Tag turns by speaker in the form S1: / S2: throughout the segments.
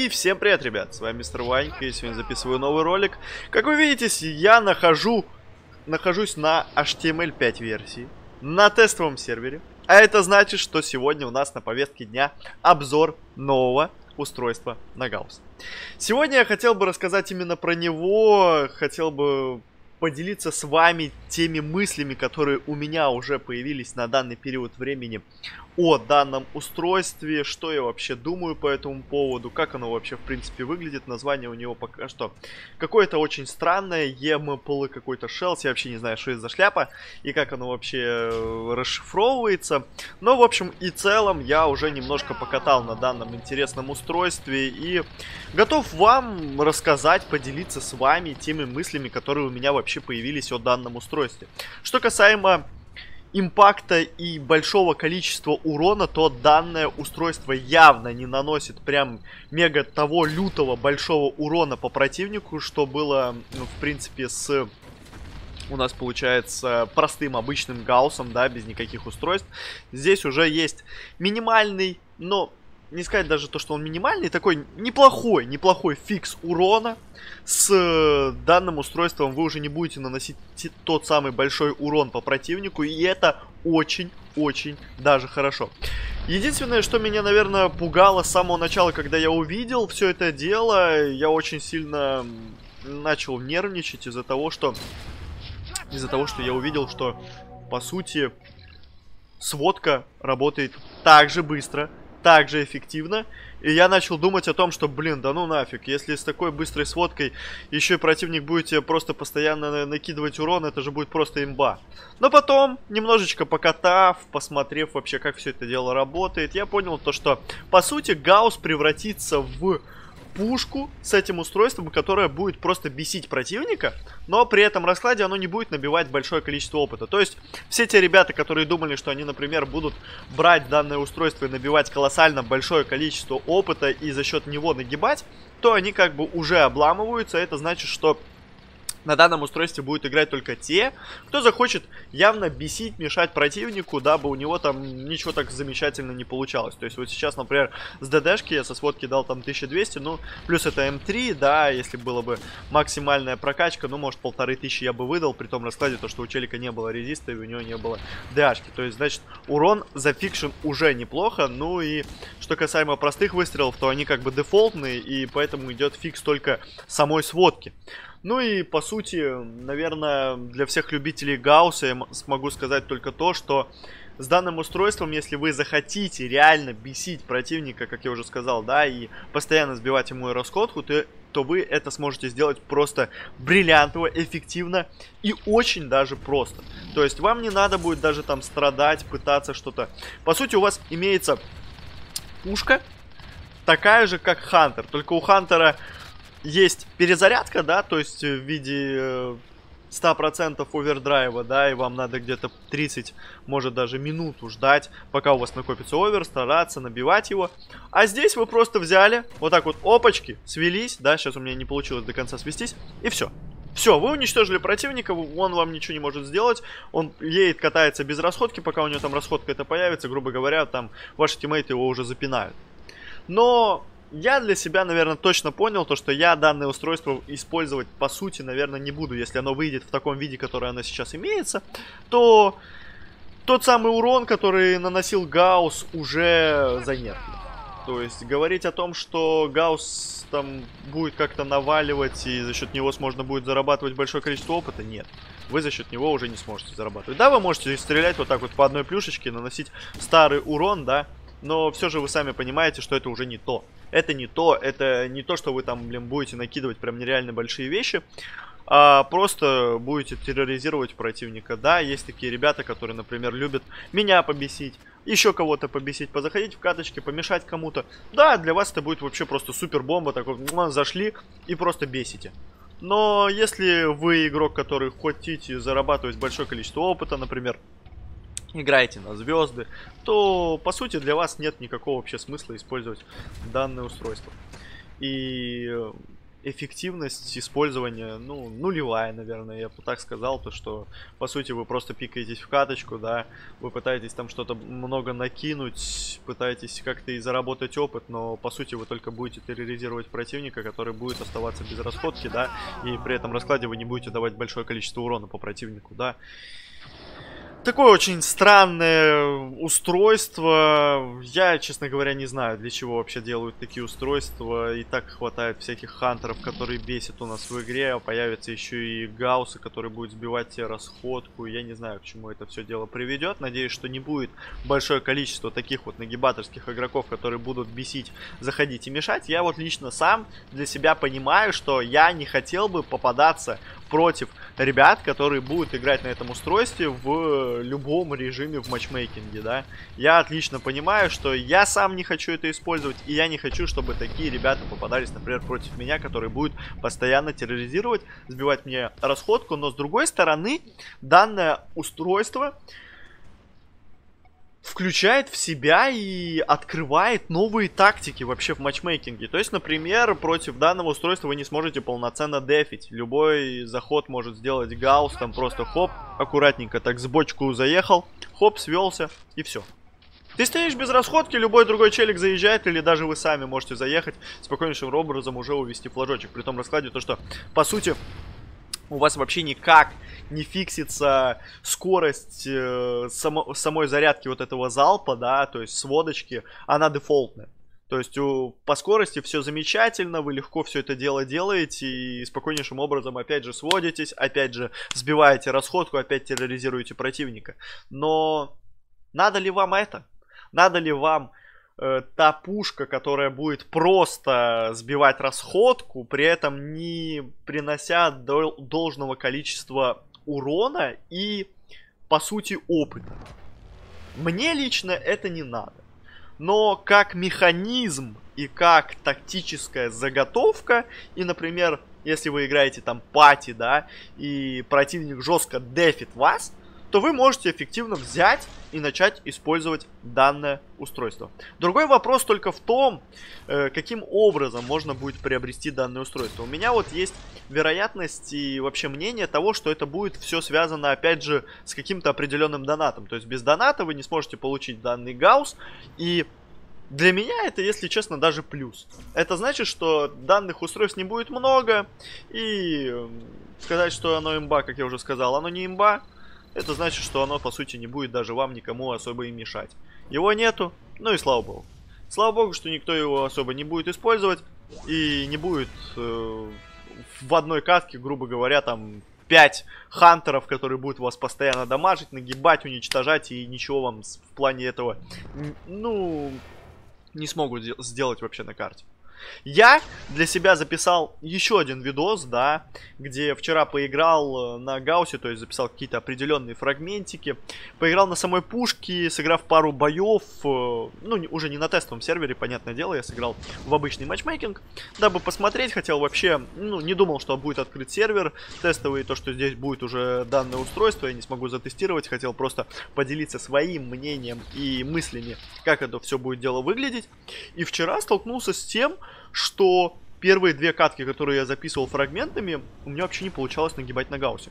S1: И всем привет, ребят, с вами Мистер Ванька, и сегодня записываю новый ролик. Как вы видите, я нахожусь на HTML5 версии, на тестовом сервере. А это значит, что сегодня у нас на повестке дня обзор нового устройства на Гаусс. Сегодня я хотел бы рассказать именно про него, хотел бы поделиться с вами теми мыслями, которые у меня уже появились на данный период времени о данном устройстве, что я вообще думаю по этому поводу, как оно вообще в принципе выглядит. Название у него пока что какое-то очень странное, EMPL какой-то Shells, я вообще не знаю, что это за шляпа и как оно вообще расшифровывается. Но в общем и целом я уже немножко покатал на данном интересном устройстве и готов вам рассказать, поделиться с вами теми мыслями, которые у меня вообще появились о данном устройстве. Что касаемо импакта и большого количества урона, то данное устройство явно не наносит прям мега того лютого большого урона по противнику, что было, ну, в принципе, с у нас получается простым обычным Гауссом, да, без никаких устройств. Здесь уже есть минимальный, но не сказать даже то, что он минимальный, такой неплохой фикс урона. С данным устройством вы уже не будете наносить тот самый большой урон по противнику, и это очень-очень даже хорошо. Единственное, что меня, наверное, пугало с самого начала, когда я увидел все это дело, я очень сильно начал нервничать из-за того, что я увидел, что, по сути, сводка работает так же быстро, так же эффективно. И я начал думать о том, что, блин, да ну нафиг, если с такой быстрой сводкой еще и противник будет тебе просто постоянно накидывать урон, это же будет просто имба. Но потом, немножечко покатав, посмотрев вообще, как все это дело работает, я понял то, что, по сути, Гаусс превратится в пушку с этим устройством, которое будет просто бесить противника, но при этом раскладе оно не будет набивать большое количество опыта. То есть все те ребята, которые думали, что они, например, будут брать данное устройство и набивать колоссально большое количество опыта и за счет него нагибать, то они как бы уже обламываются. Это значит, что на данном устройстве будут играть только те, кто захочет явно бесить, мешать противнику, дабы у него там ничего так замечательно не получалось. То есть вот сейчас, например, с ДДшки я со сводки дал там 1200, ну, плюс это М3, да, если была бы максимальная прокачка, ну, может, 1500 я бы выдал, при том раскладе, то, что у челика не было резиста и у него не было ДАшки. То есть, значит, урон зафикшен уже неплохо, ну и что касаемо простых выстрелов, то они как бы дефолтные, и поэтому идет фикс только самой сводки. Ну и, по сути, наверное, для всех любителей Гаусса я смогу сказать только то, что с данным устройством, если вы захотите реально бесить противника, как я уже сказал, да, и постоянно сбивать ему расходку, то вы это сможете сделать просто бриллиантово, эффективно и очень даже просто. То есть вам не надо будет даже там страдать, пытаться что-то. По сути, у вас имеется пушка такая же, как Хантер, только у Хантера есть перезарядка, да, то есть в виде 100% овердрайва, да, и вам надо где-то 30, может даже минуту ждать, пока у вас накопится овер, стараться набивать его. А здесь вы просто взяли, вот так вот, опачки, свелись, да, сейчас у меня не получилось до конца свестись, и все. Все, вы уничтожили противника, он вам ничего не может сделать, он едет, катается без расходки, пока у него там расходка это появится, грубо говоря, там ваши тиммейты его уже запинают. Но я для себя, наверное, точно понял то, что я данное устройство использовать, по сути, наверное, не буду. Если оно выйдет в таком виде, которое оно сейчас имеется, то тот самый урон, который наносил Гаусс, уже занерфлен. То есть говорить о том, что Гаусс там будет как-то наваливать и за счет него можно будет зарабатывать большое количество опыта, нет. Вы за счет него уже не сможете зарабатывать. Да, вы можете стрелять вот так вот по одной плюшечке, наносить старый урон, да, но все же вы сами понимаете, что это уже не то. Это не то, что вы там, блин, будете накидывать прям нереально большие вещи, а просто будете терроризировать противника. Да, есть такие ребята, которые, например, любят меня побесить, еще кого-то побесить, позаходить в каточки, помешать кому-то. Да, для вас это будет вообще просто супер бомба, такой, зашли и просто бесите. Но если вы игрок, который хотите зарабатывать большое количество опыта, например, играете на звезды, то, по сути, для вас нет никакого вообще смысла использовать данное устройство. И эффективность использования, ну, нулевая, наверное, я бы так сказал, то что, по сути, вы просто пикаетесь в каточку, да, вы пытаетесь там что-то много накинуть, пытаетесь как-то и заработать опыт, но, по сути, вы только будете терроризировать противника, который будет оставаться без расходки, да, и при этом раскладе вы не будете давать большое количество урона по противнику, да. Такое очень странное устройство. Я, честно говоря, не знаю, для чего вообще делают такие устройства. И так хватает всяких хантеров, которые бесят у нас в игре. Появятся еще и гауссы, которые будут сбивать тебе расходку. Я не знаю, к чему это все дело приведет. Надеюсь, что не будет большое количество таких вот нагибаторских игроков, которые будут бесить, заходить и мешать. Я вот лично сам для себя понимаю, что я не хотел бы попадаться против ребят, которые будут играть на этом устройстве в любом режиме в матчмейкинге, да. Я отлично понимаю, что я сам не хочу это использовать, и я не хочу, чтобы такие ребята попадались, например, против меня, которые будут постоянно терроризировать, сбивать мне расходку, но с другой стороны, данное устройство включает в себя и открывает новые тактики вообще в матчмейкинге. То есть, например, против данного устройства вы не сможете полноценно дефить. Любой заход может сделать гаусс, там просто хоп, аккуратненько так с бочку заехал, хоп, свелся и все. Ты стоишь без расходки, любой другой челик заезжает, или даже вы сами можете заехать, спокойнейшим образом уже увести флажочек. При том раскладе то, что, по сути, у вас вообще никак не фиксится скорость самой зарядки вот этого залпа, да, то есть сводочки, она дефолтная. То есть по скорости все замечательно, вы легко все это дело делаете и спокойнейшим образом опять же сводитесь, опять же сбиваете расходку, опять терроризируете противника. Но надо ли вам это? Надо ли вам та пушка, которая будет просто сбивать расходку, при этом не принося должного количества урона и, по сути, опыта? Мне лично это не надо. Но как механизм и как тактическая заготовка, и, например, если вы играете там пати, да, и противник жестко дефит вас, то вы можете эффективно взять и начать использовать данное устройство. Другой вопрос только в том, каким образом можно будет приобрести данное устройство. У меня вот есть вероятность и вообще мнение того, что это будет все связано, опять же, с каким-то определенным донатом. То есть без доната вы не сможете получить данный гаусс, и для меня это, если честно, даже плюс. Это значит, что данных устройств не будет много, и сказать, что оно имба, как я уже сказал, оно не имба. Это значит, что оно, по сути, не будет даже вам никому особо и мешать. Его нету, ну и слава богу. Слава богу, что никто его особо не будет использовать. И не будет в одной катке, грубо говоря, там 5 хантеров, которые будут вас постоянно дамажить, нагибать, уничтожать. И ничего вам в плане этого, ну, не смогут сделать вообще на карте. Я для себя записал еще один видос, да, где вчера поиграл на гауссе, то есть записал какие-то определенные фрагментики, поиграл на самой пушке, сыграв пару боев, ну, уже не на тестовом сервере, понятное дело, я сыграл в обычный матчмейкинг, дабы посмотреть, хотел вообще, ну, не думал, что будет открыт сервер тестовый, то, что здесь будет уже данное устройство, я не смогу затестировать, хотел просто поделиться своим мнением и мыслями, как это все будет дело выглядеть, и вчера столкнулся с тем, что первые две катки, которые я записывал фрагментами, у меня вообще не получалось нагибать на гауссе.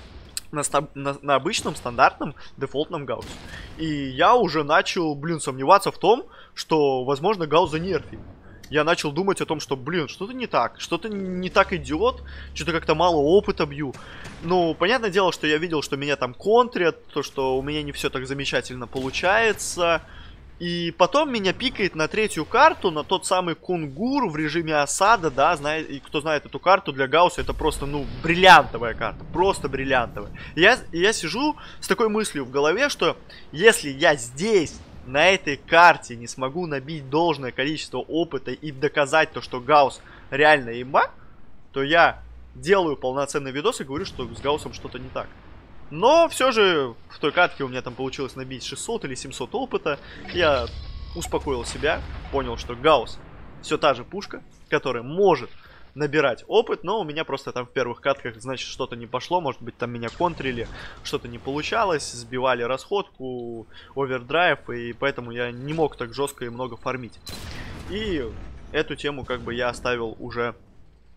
S1: На обычном, стандартном, дефолтном гауссе. И я уже начал, сомневаться в том, что, возможно, гаусс занерфит. Я начал думать о том, что, что-то не так. Что-то не так идет. Что-то как-то мало опыта бью. Ну, понятное дело, что я видел, что меня там контрят. То, что у меня не все так замечательно получается. И потом меня пикает на третью карту, на тот самый Кунгур в режиме осада, да, и кто знает эту карту, для гаусса это просто, ну, бриллиантовая карта, просто бриллиантовая. И я сижу с такой мыслью в голове, что если я здесь, на этой карте, не смогу набить должное количество опыта и доказать то, что гаусс реально имба, то я делаю полноценный видос и говорю, что с гауссом что-то не так. Но все же в той катке у меня там получилось набить 600 или 700 опыта. Я успокоил себя, понял, что гаусс все та же пушка, которая может набирать опыт, но у меня просто там в первых катках, значит, что-то не пошло, может быть, там меня контрили, что-то не получалось, сбивали расходку, овердрайв, и поэтому я не мог так жестко и много фармить. И эту тему как бы я оставил уже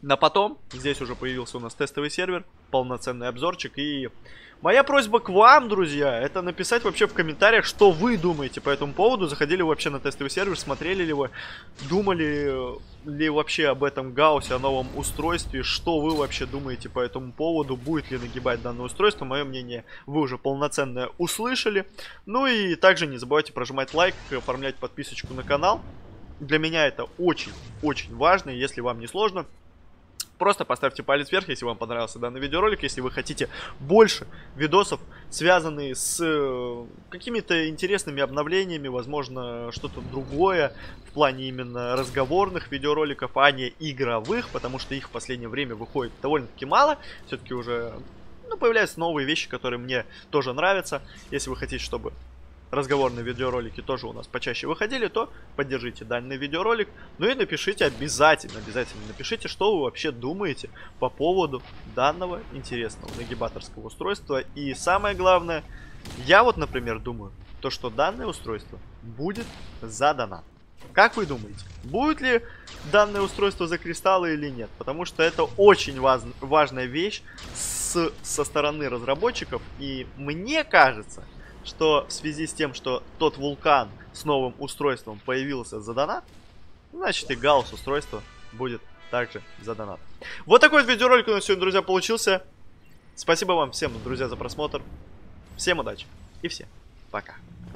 S1: на потом. Здесь уже появился у нас тестовый сервер, полноценный обзорчик. И моя просьба к вам, друзья, это написать вообще в комментариях, что вы думаете по этому поводу. Заходили вы вообще на тестовый сервер, смотрели ли вы, думали ли вообще об этом гауссе, о новом устройстве, что вы вообще думаете по этому поводу, будет ли нагибать данное устройство. Мое мнение вы уже полноценное услышали. Ну и также не забывайте прожимать лайк, оформлять подписочку на канал. Для меня это очень-очень важно, и если вам не сложно, просто поставьте палец вверх, если вам понравился данный видеоролик. Если вы хотите больше видосов, связанные с какими-то интересными обновлениями, возможно, что-то другое в плане именно разговорных видеороликов, а не игровых, потому что их в последнее время выходит довольно-таки мало. Все-таки уже появляются новые вещи, которые мне тоже нравятся. Если вы хотите, чтобы разговорные видеоролики тоже у нас почаще выходили, то поддержите данный видеоролик. Ну и напишите обязательно напишите, что вы вообще думаете по поводу данного интересного нагибаторского устройства. И самое главное, я вот, например, думаю, то, что данное устройство будет за донат. Как вы думаете, будет ли данное устройство за кристаллы или нет? Потому что это очень важная вещь со стороны разработчиков. И мне кажется, что в связи с тем, что тот вулкан с новым устройством появился за донат, значит и гаусс устройство будет также за донат. Вот такой вот видеоролик у нас сегодня, друзья, получился. Спасибо вам всем, друзья, за просмотр. Всем удачи и всем пока.